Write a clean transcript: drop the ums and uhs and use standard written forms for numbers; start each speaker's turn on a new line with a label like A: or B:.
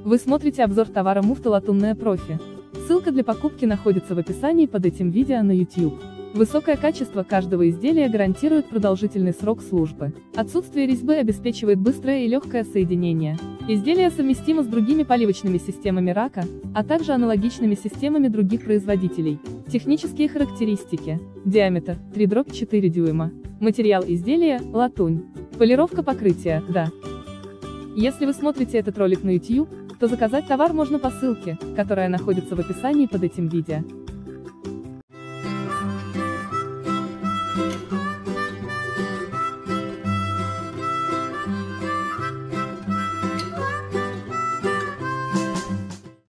A: Вы смотрите обзор товара муфта «Латунная профи». Ссылка для покупки находится в описании под этим видео на YouTube. Высокое качество каждого изделия гарантирует продолжительный срок службы. Отсутствие резьбы обеспечивает быстрое и легкое соединение. Изделие совместимо с другими поливочными системами Рака, а также аналогичными системами других производителей. Технические характеристики. Диаметр 3/4 дюйма. Материал изделия – латунь. Полировка покрытия – да. Если вы смотрите этот ролик на YouTube, то заказать товар можно по ссылке, которая находится в описании под этим видео.